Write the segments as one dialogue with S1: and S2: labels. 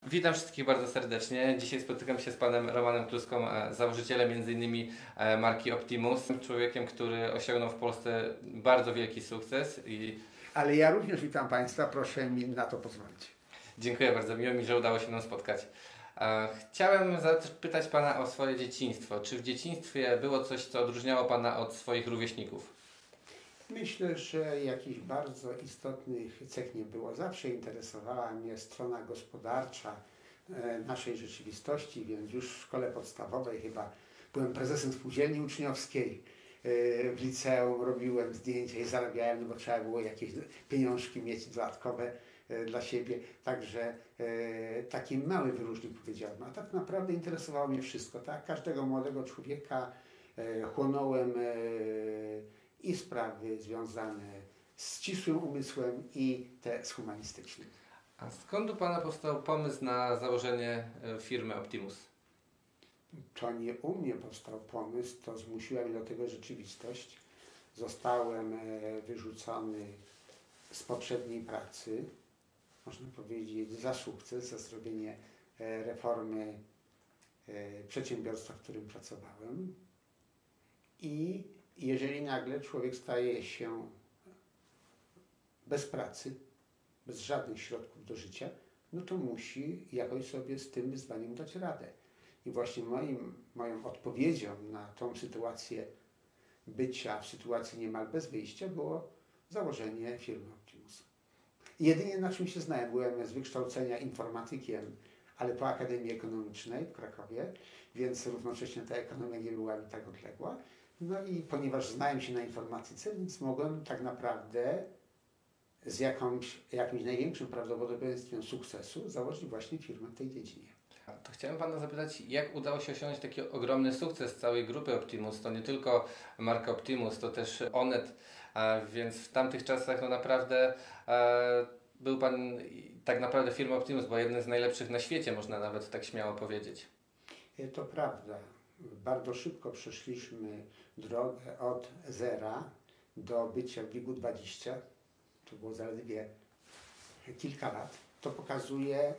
S1: Witam wszystkich bardzo serdecznie. Dzisiaj spotykam się z panem Romanem Kluską, założycielem m.in. marki Optimus. Człowiekiem, który osiągnął w Polsce bardzo wielki sukces
S2: Ale ja również witam Państwa, proszę mi na to pozwolić.
S1: dziękuję bardzo, miło mi, że udało się nam spotkać. Chciałem zapytać pana o swoje dzieciństwo. Czy w dzieciństwie było coś, co odróżniało pana od swoich rówieśników?
S2: Myślę, że jakichś bardzo istotnych cech nie było. Zawsze interesowała mnie strona gospodarcza naszej rzeczywistości, więc już w szkole podstawowej chyba byłem prezesem spółdzielni uczniowskiej. W liceum robiłem zdjęcia i zarabiałem, bo trzeba było jakieś pieniążki mieć dodatkowe dla siebie. Także taki mały wyróżnik powiedziałbym. A tak naprawdę interesowało mnie wszystko. Tak? Każdego młodego człowieka chłonąłem i sprawy związane z ścisłym umysłem i te z humanistycznym.
S1: A skąd u pana powstał pomysł na założenie firmy Optimus?
S2: To nie u mnie powstał pomysł, to zmusiła mnie do tego rzeczywistość. Zostałem wyrzucony z poprzedniej pracy, można powiedzieć za sukces, za zrobienie reformy przedsiębiorstwa, w którym pracowałem. I jeżeli nagle człowiek staje się bez pracy, bez żadnych środków do życia, no to musi jakoś sobie z tym wyzwaniem dać radę. I właśnie moją odpowiedzią na tą sytuację bycia w sytuacji niemal bez wyjścia było założenie firmy Optimus. Jedynie na czym się znałem, byłem z wykształcenia informatykiem, ale po Akademii Ekonomicznej w Krakowie, więc równocześnie ta ekonomia nie była mi tak odległa. No i ponieważ znałem się na informatyce, więc mogłem tak naprawdę z jakimś największym prawdopodobieństwem sukcesu założyć właśnie firmę w tej dziedzinie.
S1: To chciałem pana zapytać, jak udało się osiągnąć taki ogromny sukces całej grupy Optimus? To nie tylko marka Optimus, to też Onet, więc w tamtych czasach no naprawdę był pan tak naprawdę firmą Optimus, bo jeden z najlepszych na świecie, można nawet tak śmiało powiedzieć.
S2: To prawda. Bardzo szybko przeszliśmy drogę od zera do bycia w WIG-20. To było zaledwie kilka lat. To pokazuje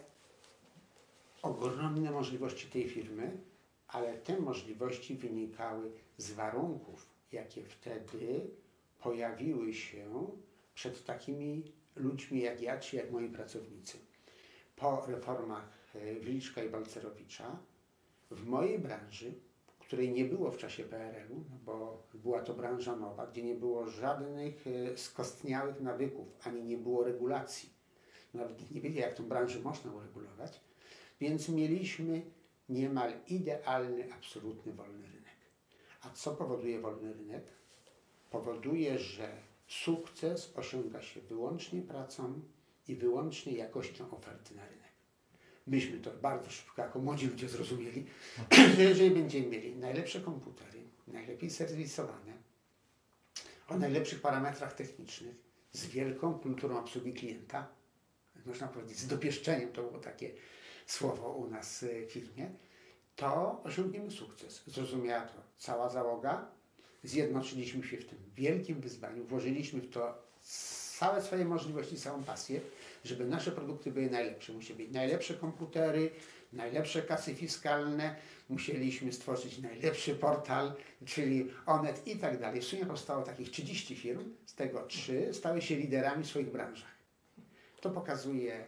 S2: ogromne możliwości tej firmy, ale te możliwości wynikały z warunków, jakie wtedy pojawiły się przed takimi ludźmi jak ja, czy jak moi pracownicy. Po reformach Wilczka i Balcerowicza w mojej branży, której nie było w czasie PRL-u, no bo była to branża nowa, gdzie nie było żadnych skostniałych nawyków, ani nie było regulacji. Nawet nie wiedzieli, jak tą branżę można uregulować, więc mieliśmy niemal idealny, absolutny wolny rynek. A co powoduje wolny rynek? Powoduje, że sukces osiąga się wyłącznie pracą i wyłącznie jakością oferty na rynek. Myśmy to bardzo szybko jako młodzi ludzie zrozumieli, że jeżeli będziemy mieli najlepsze komputery, najlepiej serwisowane, o najlepszych parametrach technicznych, z wielką kulturą obsługi klienta, można powiedzieć z dopieszczeniem, to było takie słowo u nas w firmie, to osiągniemy sukces. Zrozumiała to cała załoga, zjednoczyliśmy się w tym wielkim wyzwaniu, włożyliśmy w to całe swoje możliwości, całą pasję, żeby nasze produkty były najlepsze. Musiały być najlepsze komputery, najlepsze kasy fiskalne, musieliśmy stworzyć najlepszy portal, czyli Onet i tak dalej. W sumie powstało takich 30 firm, z tego 3 stały się liderami w swoich branżach. To pokazuje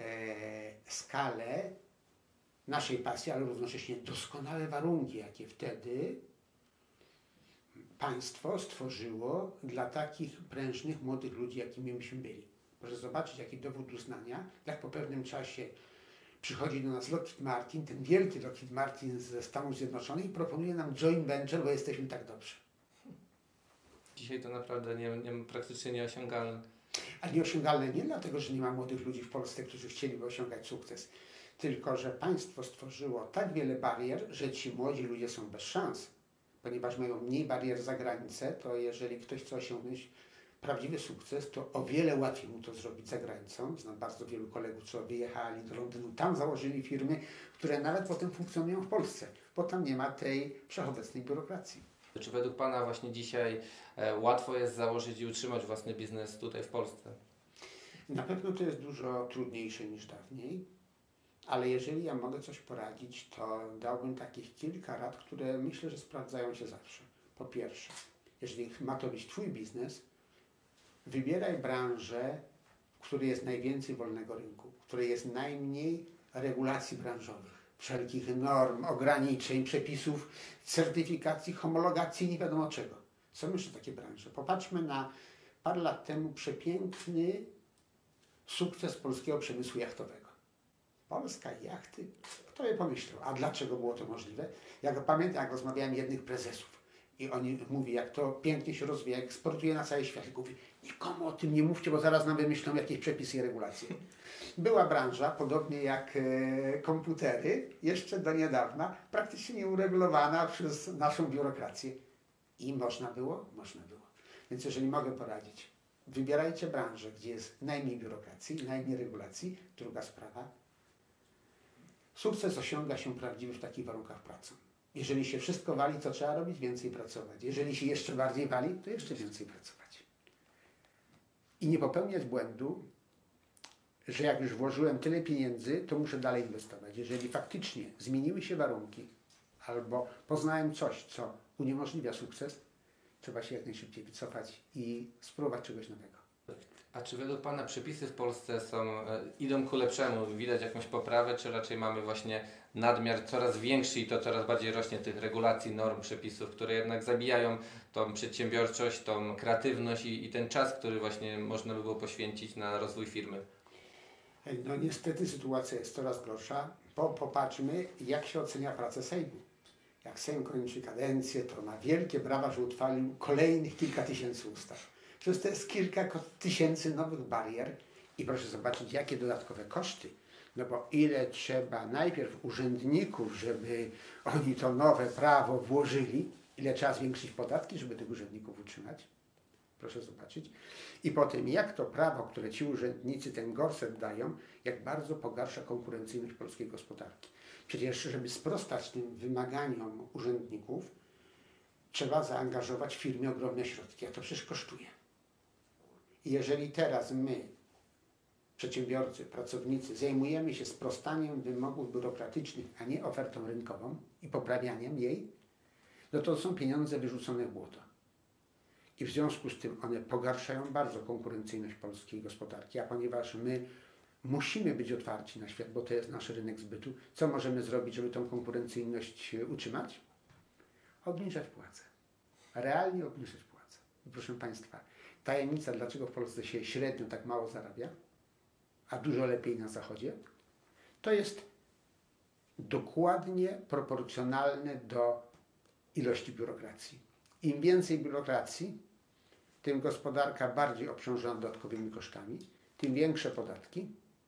S2: skalę naszej pasji, ale równocześnie doskonałe warunki, jakie wtedy państwo stworzyło dla takich prężnych, młodych ludzi, jakimi myśmy byli. Proszę zobaczyć, jaki dowód uznania, jak po pewnym czasie przychodzi do nas Lockheed Martin, ten wielki Lockheed Martin ze Stanów Zjednoczonych i proponuje nam joint venture, bo jesteśmy tak dobrzy.
S1: Dzisiaj to naprawdę praktycznie nieosiągalne.
S2: A nieosiągalne nie dlatego, że nie ma młodych ludzi w Polsce, którzy chcieliby osiągać sukces, tylko że państwo stworzyło tak wiele barier, że ci młodzi ludzie są bez szans. Ponieważ mają mniej barier za granicę, to jeżeli ktoś chce osiągnąć prawdziwy sukces, to o wiele łatwiej mu to zrobić za granicą. Znam bardzo wielu kolegów, co wyjechali do Londynu, tam założyli firmy, które nawet potem funkcjonują w Polsce, bo tam nie ma tej wszechobecnej biurokracji.
S1: Czy według pana właśnie dzisiaj łatwo jest założyć i utrzymać własny biznes tutaj w Polsce?
S2: Na pewno to jest dużo trudniejsze niż dawniej. Ale jeżeli ja mogę coś poradzić, to dałbym takich kilka rad, które myślę, że sprawdzają się zawsze. Po pierwsze, jeżeli ma to być Twój biznes, wybieraj branżę, w której jest najwięcej wolnego rynku, w której jest najmniej regulacji branżowych, wszelkich norm, ograniczeń, przepisów, certyfikacji, homologacji, nie wiadomo czego. Są jeszcze takie branże. Popatrzmy na parę lat temu przepiękny sukces polskiego przemysłu jachtowego. Polska jachty, kto by pomyślał? A dlaczego było to możliwe? Ja go pamiętam, jak rozmawiałem jednych prezesów i oni mówi, jak to pięknie się rozwija, jak eksportuje na cały świat. I mówi, nikomu o tym nie mówcie, bo zaraz nam wymyślą jakieś przepisy i regulacje. Była branża, podobnie jak komputery, jeszcze do niedawna praktycznie nieuregulowana przez naszą biurokrację. I można było? Można było. Więc jeżeli mogę poradzić, wybierajcie branżę, gdzie jest najmniej biurokracji, najmniej regulacji. Druga sprawa. Sukces osiąga się prawdziwie w takich warunkach pracy. Jeżeli się wszystko wali, to trzeba robić więcej pracować. Jeżeli się jeszcze bardziej wali, to jeszcze więcej pracować. I nie popełniać błędu, że jak już włożyłem tyle pieniędzy, to muszę dalej inwestować. Jeżeli faktycznie zmieniły się warunki albo poznałem coś, co uniemożliwia sukces, trzeba się jak najszybciej wycofać i spróbować czegoś nowego.
S1: A czy według Pana przepisy w Polsce idą ku lepszemu? Widać jakąś poprawę, czy raczej mamy właśnie nadmiar coraz większy i to coraz bardziej rośnie tych regulacji, norm, przepisów, które jednak zabijają tą przedsiębiorczość, tą kreatywność i ten czas, który właśnie można by było poświęcić na rozwój firmy?
S2: No niestety sytuacja jest coraz gorsza. Popatrzmy, jak się ocenia pracę Sejmu. Jak Sejm kończy kadencję, to ma wielkie brawa, że uchwalił kolejnych kilka tysięcy ustaw. Przecież to jest kilka tysięcy nowych barier i proszę zobaczyć, jakie dodatkowe koszty. No bo ile trzeba najpierw urzędników, żeby oni to nowe prawo włożyli, ile trzeba zwiększyć podatki, żeby tych urzędników utrzymać. Proszę zobaczyć. I potem jak to prawo, które ci urzędnicy ten gorset dają, jak bardzo pogarsza konkurencyjność polskiej gospodarki. Przecież, żeby sprostać tym wymaganiom urzędników, trzeba zaangażować w firmie ogromne środki, a to przecież kosztuje. I jeżeli teraz my, przedsiębiorcy, pracownicy, zajmujemy się sprostaniem wymogów biurokratycznych, a nie ofertą rynkową i poprawianiem jej, no to są pieniądze wyrzucone w błoto. I w związku z tym one pogarszają bardzo konkurencyjność polskiej gospodarki, a ponieważ my musimy być otwarci na świat, bo to jest nasz rynek zbytu, co możemy zrobić, żeby tą konkurencyjność utrzymać? Obniżać płace. Realnie obniżać płace. I proszę Państwa, tajemnica, dlaczego w Polsce się średnio tak mało zarabia, a dużo lepiej na Zachodzie, to jest dokładnie proporcjonalne do ilości biurokracji. Im więcej biurokracji, tym gospodarka bardziej obciążona dodatkowymi kosztami, tym większe podatki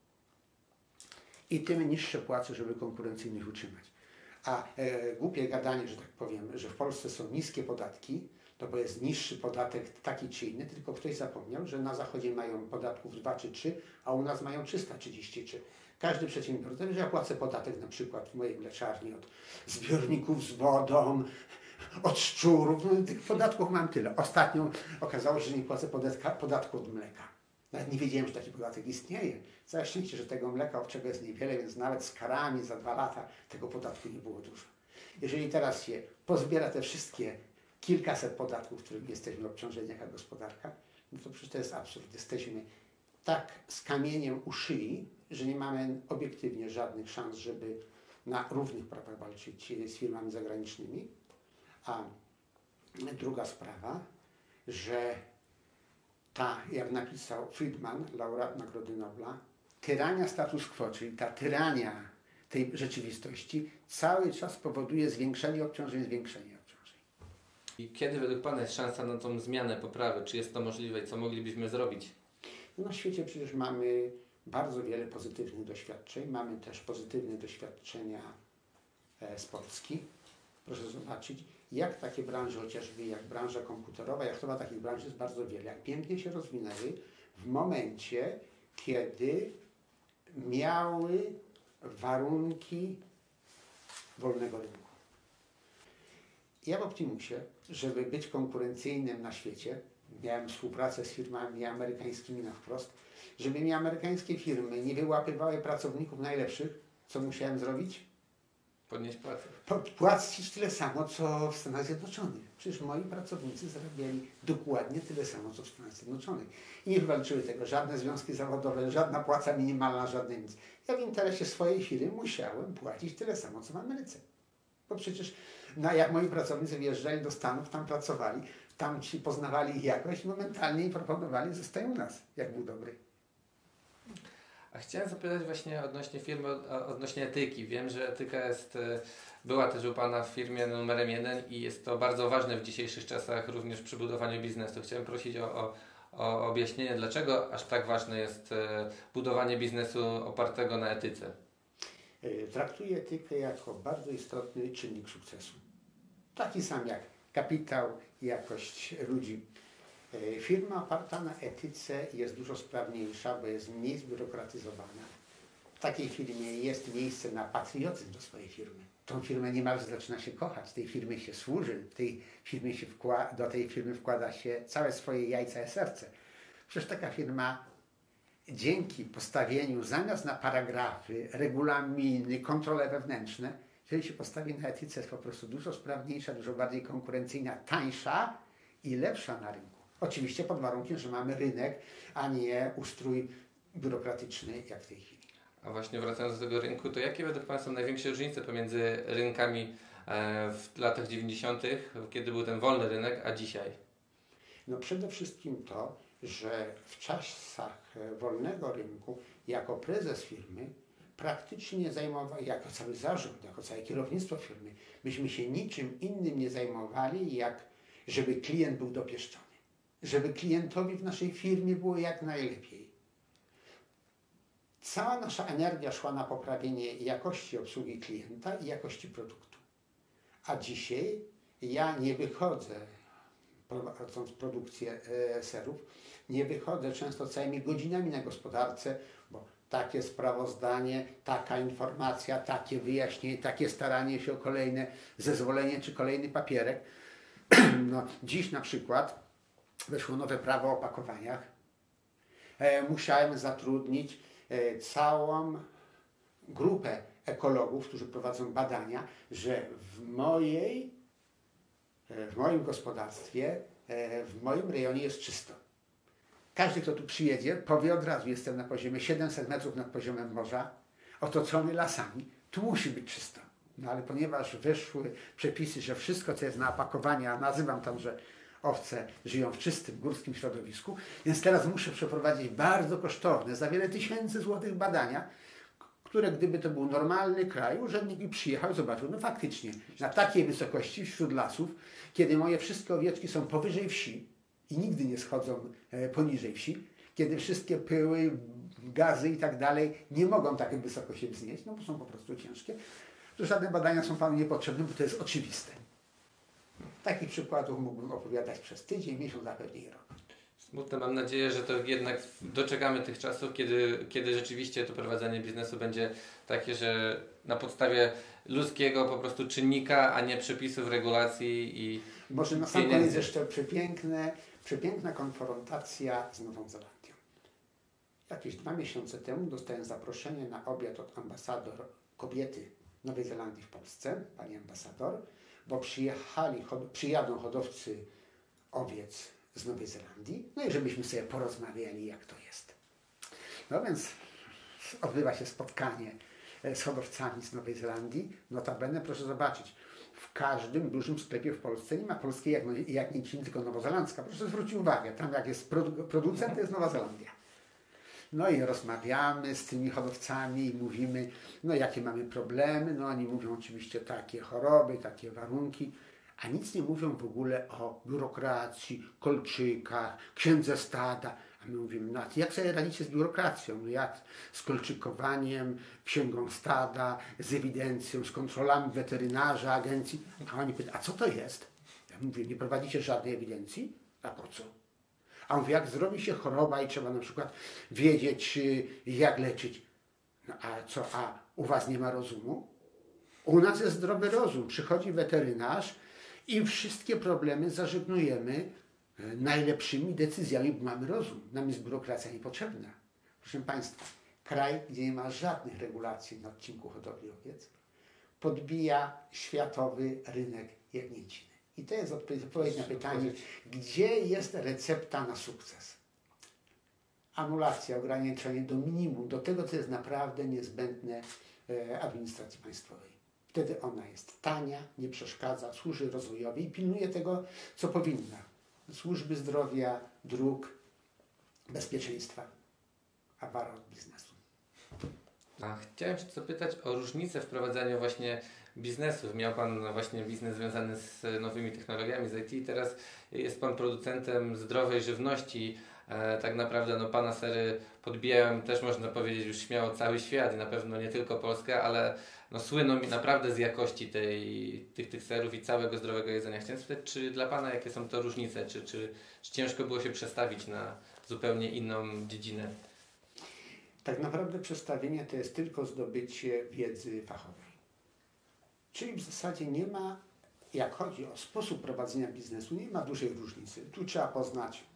S2: i tym niższe płace, żeby konkurencyjnych utrzymać. A głupie gadanie, że tak powiem, że w Polsce są niskie podatki, to bo jest niższy podatek taki czy inny, tylko ktoś zapomniał, że na Zachodzie mają podatków 2 czy 3, a u nas mają 333. Każdy przedsiębiorca wie, że ja płacę podatek na przykład w mojej mleczarni od zbiorników z wodą, od szczurów, no, tych podatków mam tyle. Ostatnio okazało się, że nie płacę podatku od mleka. Nawet nie wiedziałem, że taki podatek istnieje. Całe szczęście, że tego mleka owczego jest niewiele, więc nawet z karami za 2 lata tego podatku nie było dużo. Jeżeli teraz się pozbiera te wszystkie kilkaset podatków, którymi jesteśmy obciążeni jako gospodarka, no to przecież to jest absurd. Jesteśmy tak z kamieniem u szyi, że nie mamy obiektywnie żadnych szans, żeby na równych prawach walczyć z firmami zagranicznymi. A druga sprawa, że ta, jak napisał Friedman, laureat Nagrody Nobla, tyrania status quo, czyli ta tyrania tej rzeczywistości cały czas powoduje zwiększenie obciążeń.
S1: I kiedy według Pana jest szansa na tą zmianę, poprawę? Czy jest to możliwe i co moglibyśmy zrobić?
S2: Na świecie przecież mamy bardzo wiele pozytywnych doświadczeń. Mamy też pozytywne doświadczenia z Polski. Proszę zobaczyć, jak takie branże, chociażby jak branża komputerowa, jachtowa, takich branż jest bardzo wiele. Jak pięknie się rozwinęły w momencie, kiedy miały warunki wolnego rynku. Ja w Optimusie, żeby być konkurencyjnym na świecie, miałem współpracę z firmami amerykańskimi na wprost, żeby mi amerykańskie firmy nie wyłapywały pracowników najlepszych, Co musiałem zrobić?
S1: Podnieść płacę.
S2: Płacić tyle samo, co w Stanach Zjednoczonych. Przecież moi pracownicy zarabiali dokładnie tyle samo, co w Stanach Zjednoczonych. I nie wywalczyły tego żadne związki zawodowe, żadna płaca minimalna, żadne nic. Ja w interesie swojej firmy musiałem płacić tyle samo, co w Ameryce. Bo przecież jak moi pracownicy wyjeżdżali do Stanów, tam pracowali, tam ci poznawali ich jakość, momentalnie im proponowali, zostań u nas, jak był dobry.
S1: A chciałem zapytać właśnie odnośnie firmy, odnośnie etyki. Wiem, że etyka była też u Pana w firmie numerem 1 i jest to bardzo ważne w dzisiejszych czasach, również przy budowaniu biznesu. Chciałem prosić o objaśnienie, dlaczego aż tak ważne jest budowanie biznesu opartego na etyce.
S2: Traktuję etykę jako bardzo istotny czynnik sukcesu. Taki sam jak kapitał i jakość ludzi. Firma oparta na etyce jest dużo sprawniejsza, bo jest mniej zbiurokratyzowana. W takiej firmie jest miejsce na patriotyzm do swojej firmy. Tą firmę niemalże zaczyna się kochać, tej firmie się służy, do tej firmy wkłada się całe swoje jajca i serce. Przecież taka firma dzięki postawieniu zamiast na paragrafy, regulaminy, kontrole wewnętrzne, jeżeli się postawi na etyce, jest po prostu dużo sprawniejsza, dużo bardziej konkurencyjna, tańsza i lepsza na rynku. Oczywiście pod warunkiem, że mamy rynek, a nie ustrój biurokratyczny jak w tej chwili.
S1: A właśnie wracając do tego rynku, to jakie według Pana są największe różnice pomiędzy rynkami w latach 90., kiedy był ten wolny rynek, a dzisiaj?
S2: No przede wszystkim to, że w czasach wolnego rynku jako prezes firmy praktycznie jako cały zarząd, jako całe kierownictwo firmy, myśmy się niczym innym nie zajmowali, jak żeby klient był dopieszczony. Żeby klientowi w naszej firmie było jak najlepiej. Cała nasza energia szła na poprawienie jakości obsługi klienta i jakości produktu. A dzisiaj ja nie wychodzę, prowadząc produkcję serów, nie wychodzę często całymi godzinami na gospodarce, bo takie sprawozdanie, taka informacja, takie wyjaśnienie, takie staranie się o kolejne zezwolenie czy kolejny papierek. No, dziś na przykład weszło nowe prawo o opakowaniach. Musiałem zatrudnić całą grupę ekologów, którzy prowadzą badania, że w moim gospodarstwie, w moim rejonie jest czysto. Każdy, kto tu przyjedzie, powie od razu, jestem na poziomie 700 metrów nad poziomem morza, otoczony lasami, tu musi być czysto. No ale ponieważ weszły przepisy, że wszystko, co jest na opakowaniu, a nazywam tam, że owce żyją w czystym górskim środowisku, więc teraz muszę przeprowadzić bardzo kosztowne, za wiele tysięcy złotych badania, które gdyby to był normalny kraj, urzędnik by przyjechał i zobaczył, no faktycznie, na takiej wysokości wśród lasów, kiedy moje wszystkie owieczki są powyżej wsi i nigdy nie schodzą poniżej wsi, kiedy wszystkie pyły, gazy i tak dalej nie mogą tak wysoko się wznieść, no bo są po prostu ciężkie, to żadne badania są Panu niepotrzebne, bo to jest oczywiste. Takich przykładów mógłbym opowiadać przez tydzień, miesiąc, a pewnie i rok.
S1: Smutne, mam nadzieję, że to jednak doczekamy tych czasów, kiedy rzeczywiście to prowadzenie biznesu będzie takie, że na podstawie ludzkiego po prostu czynnika, a nie przepisów, regulacji i
S2: może na sam koniec jeszcze przepiękna konfrontacja z Nową Zelandią. Jakieś 2 miesiące temu dostałem zaproszenie na obiad od ambasador kobiety Nowej Zelandii w Polsce, pani ambasador, bo przyjadą hodowcy owiec z Nowej Zelandii, no i żebyśmy sobie porozmawiali, jak to jest. No więc odbywa się spotkanie z hodowcami z Nowej Zelandii. Notabene, proszę zobaczyć, w każdym dużym sklepie w Polsce nie ma polskiej jak nic, tylko nowozelandzka. Proszę zwrócić uwagę, tam jak jest producent, to jest Nowa Zelandia. No i rozmawiamy z tymi hodowcami i mówimy, no jakie mamy problemy. No oni mówią oczywiście takie choroby, takie warunki, a nic nie mówią w ogóle o biurokracji, kolczykach, księdze stada. A my mówimy, no jak sobie radzicie z biurokracją? No jak z kolczykowaniem, księgą stada, z ewidencją, z kontrolami weterynarza, agencji? A oni pytają, a co to jest? Ja mówię, nie prowadzicie żadnej ewidencji? A po co? A mówię, jak zrobi się choroba i trzeba na przykład wiedzieć, jak leczyć. No a co, a u was nie ma rozumu? U nas jest zdrowy rozum. Przychodzi weterynarz i wszystkie problemy zażegnujemy najlepszymi decyzjami, bo mamy rozum. Nam jest biurokracja niepotrzebna. Proszę Państwa, kraj, gdzie nie ma żadnych regulacji na odcinku hodowli owiec, podbija światowy rynek jagnięciny. I to jest odpowiedź na pytanie, gdzie jest recepta na sukces? Anulacja, ograniczenie do minimum, do tego, co jest naprawdę niezbędne administracji państwowej. Wtedy ona jest tania, nie przeszkadza, służy rozwojowi i pilnuje tego, co powinna. Służby zdrowia, dróg, bezpieczeństwa, a wara od biznesu.
S1: A chciałem Cię zapytać o różnicę w prowadzeniu właśnie biznesów. Miał Pan właśnie biznes związany z nowymi technologiami, z IT. Teraz jest Pan producentem zdrowej żywności. Tak naprawdę no, Pana sery podbijają też można powiedzieć już śmiało cały świat i na pewno nie tylko Polskę, ale no, słyną naprawdę z jakości tych serów i całego zdrowego jedzenia. Chciałem spytać, czy dla Pana jakie są to różnice? Czy ciężko było się przestawić na zupełnie inną dziedzinę?
S2: Tak naprawdę przestawienie to jest tylko zdobycie wiedzy fachowej. Czyli w zasadzie nie ma, jak chodzi o sposób prowadzenia biznesu, nie ma dużej różnicy. Tu trzeba poznać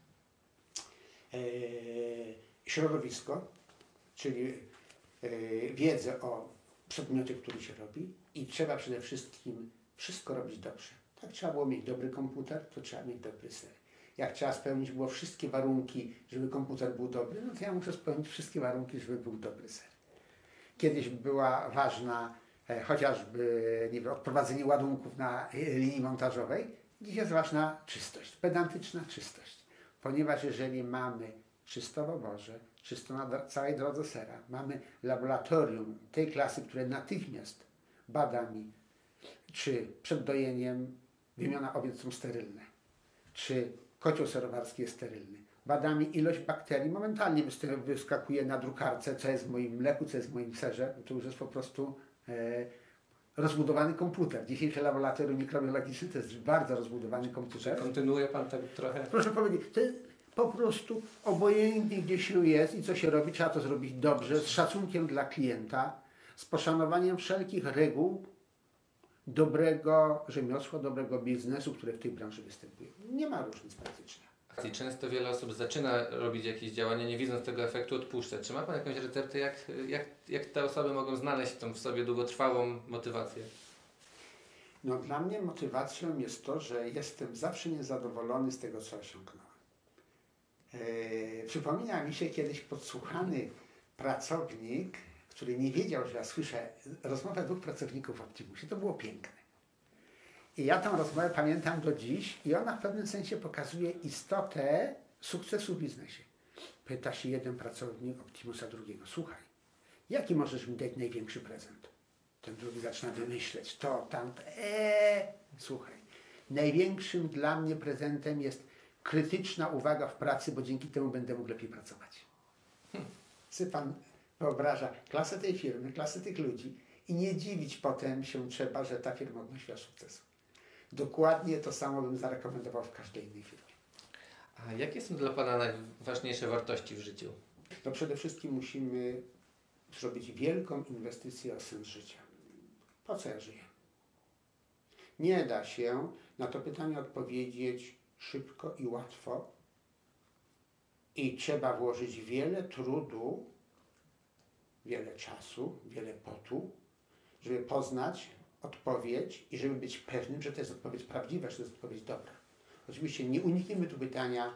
S2: środowisko, czyli wiedzę o przedmiocie, który się robi i trzeba przede wszystkim wszystko robić dobrze. Tak trzeba było mieć dobry komputer, to trzeba mieć dobry ser. Jak trzeba spełnić było wszystkie warunki, żeby komputer był dobry, no to ja muszę spełnić wszystkie warunki, żeby był dobry ser. Kiedyś była ważna chociażby nie wiem, odprowadzenie ładunków na linii montażowej, dziś jest ważna czystość, pedantyczna czystość. Ponieważ jeżeli mamy czysto w oborze, czysto na całej drodze sera, mamy laboratorium tej klasy, które natychmiast bada mi, czy przed dojeniem wymiona owiec są sterylne, czy kocioł serowarski jest sterylny. Badamy ilość bakterii, momentalnie wyskakuje na drukarce, co jest w moim mleku, co jest w moim serze. To już jest po prostu rozbudowany komputer. Dzisiejsze laboratorium mikrobiologiczne to jest bardzo rozbudowany komputer.
S1: Kontynuuje Pan tak trochę?
S2: Proszę powiedzieć, to jest po prostu obojętnie gdzie się jest i co się robi, trzeba to zrobić dobrze, z szacunkiem dla klienta, z poszanowaniem wszelkich reguł dobrego rzemiosła, dobrego biznesu, które w tej branży występuje. Nie ma różnic praktycznie.
S1: I często wiele osób zaczyna robić jakieś działania, nie widząc tego efektu, odpuszcza. Czy ma Pan jakąś receptę, jak te osoby mogą znaleźć tą w sobie długotrwałą motywację?
S2: No, dla mnie motywacją jest to, że jestem zawsze niezadowolony z tego, co osiągnąłem. Przypomina mi się kiedyś podsłuchany pracownik, który nie wiedział, że ja słyszę rozmowę dwóch pracowników w Optimusie. To było piękne. I ja tę rozmowę pamiętam do dziś i ona w pewnym sensie pokazuje istotę sukcesu w biznesie. Pyta się jeden pracownik Optimusa drugiego: słuchaj, jaki możesz mi dać największy prezent? Ten drugi zaczyna wymyśleć to, tamto. Słuchaj, największym dla mnie prezentem jest krytyczna uwaga w pracy, bo dzięki temu będę mógł lepiej pracować. Sobie pan wyobraża klasę tej firmy, klasę tych ludzi i nie dziwić potem się trzeba, że ta firma odnosiła sukcesu. Dokładnie to samo bym zarekomendował w każdej innej firmie.
S1: A jakie są dla Pana najważniejsze wartości w życiu?
S2: No przede wszystkim musimy zrobić wielką inwestycję o sens życia. Po co ja żyję? Nie da się na to pytanie odpowiedzieć szybko i łatwo i trzeba włożyć wiele trudu, wiele czasu, wiele potu, żeby poznać odpowiedź i żeby być pewnym, że to jest odpowiedź prawdziwa, że to jest odpowiedź dobra. Oczywiście nie unikniemy tu pytania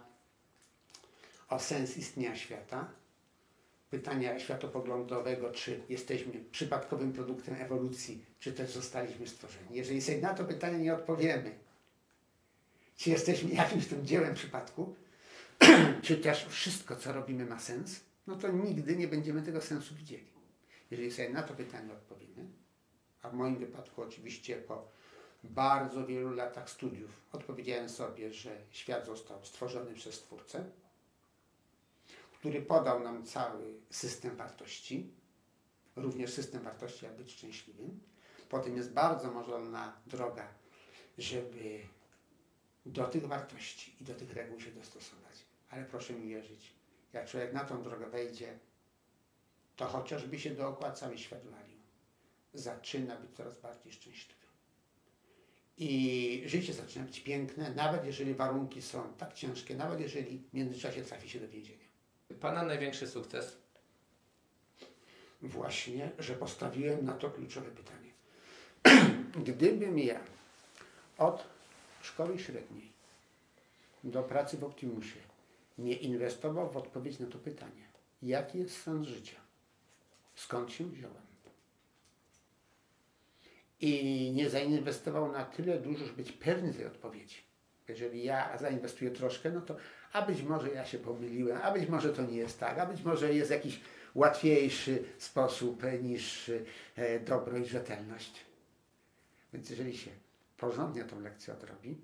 S2: o sens istnienia świata, pytania światopoglądowego, czy jesteśmy przypadkowym produktem ewolucji, czy też zostaliśmy stworzeni. Jeżeli sobie na to pytanie nie odpowiemy, czy jesteśmy jakimś tym dziełem przypadku, czy też wszystko, co robimy, ma sens, no to nigdy nie będziemy tego sensu widzieli. Jeżeli sobie na to pytanie odpowiemy, a w moim wypadku oczywiście po bardzo wielu latach studiów odpowiedziałem sobie, że świat został stworzony przez Stwórcę, który podał nam cały system wartości, również system wartości, jak być szczęśliwym. Potem jest bardzo możliwa droga, żeby do tych wartości i do tych reguł się dostosować. Ale proszę mi wierzyć, jak człowiek na tą drogę wejdzie, to chociażby się dookoła cały świat walił, zaczyna być coraz bardziej szczęśliwy. I życie zaczyna być piękne, nawet jeżeli warunki są tak ciężkie, nawet jeżeli w międzyczasie trafi się do więzienia.
S1: Pana największy sukces?
S2: właśnie, że postawiłem na to kluczowe pytanie. Gdybym ja od szkoły średniej do pracy w Optimusie nie inwestował w odpowiedź na to pytanie, jaki jest sens życia, skąd się wziąłem, i nie zainwestował na tyle dużo, żeby być pewny tej odpowiedzi. Jeżeli ja zainwestuję troszkę, no to a być może ja się pomyliłem, a być może to nie jest tak, a być może jest jakiś łatwiejszy sposób niż dobro i rzetelność. Więc jeżeli się porządnie tą lekcję odrobi,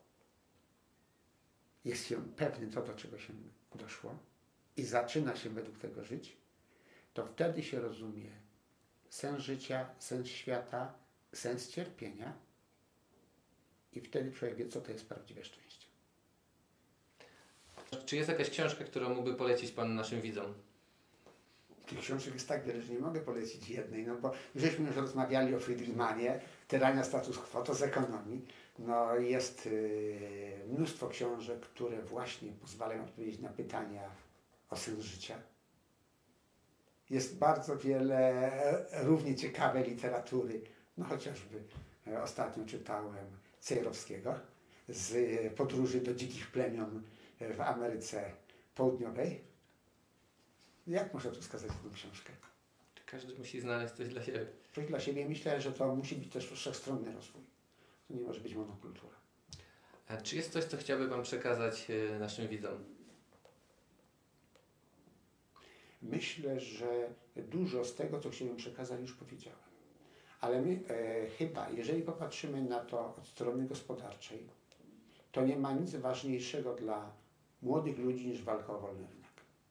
S2: jest się pewny to, do czego się doszło i zaczyna się według tego żyć, to wtedy się rozumie sens życia, sens świata, sens cierpienia i wtedy człowiek wie, co to jest prawdziwe szczęście.
S1: Czy jest jakaś książka, którą mógłby polecić Pan naszym widzom?
S2: Tych książek jest tak wiele, że nie mogę polecić jednej, no bo żeśmy już rozmawiali o Friedmanie, Tyrania status quo, to z ekonomii. No jest mnóstwo książek, które właśnie pozwalają odpowiedzieć na pytania o sens życia. Jest bardzo wiele równie ciekawej literatury, no chociażby ostatnio czytałem Cejrowskiego z podróży do dzikich plemion w Ameryce Południowej. Jak można tu wskazać tę książkę?
S1: Każdy musi znaleźć coś dla siebie.
S2: Coś dla siebie. Myślę, że to musi być też wszechstronny rozwój. To nie może być monokultura.
S1: A czy jest coś, co chciałby Pan przekazać naszym widzom?
S2: Myślę, że dużo z tego, co chciałem przekazać, już powiedziałem. Ale my chyba, jeżeli popatrzymy na to od strony gospodarczej, to nie ma nic ważniejszego dla młodych ludzi niż walka o wolny rynek.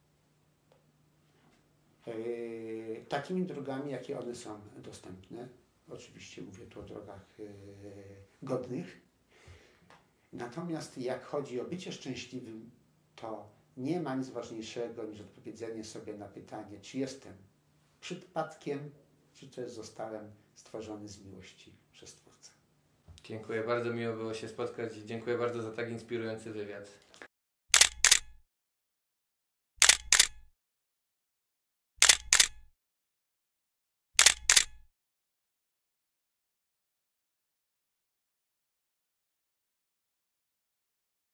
S2: Takimi drogami, jakie one są dostępne, oczywiście mówię tu o drogach godnych, natomiast jak chodzi o bycie szczęśliwym, to nie ma nic ważniejszego niż odpowiedzenie sobie na pytanie, czy jestem przypadkiem, czy też zostałem stworzony z miłości przez Twórcę.
S1: Dziękuję, bardzo miło było się spotkać i dziękuję bardzo za tak inspirujący wywiad.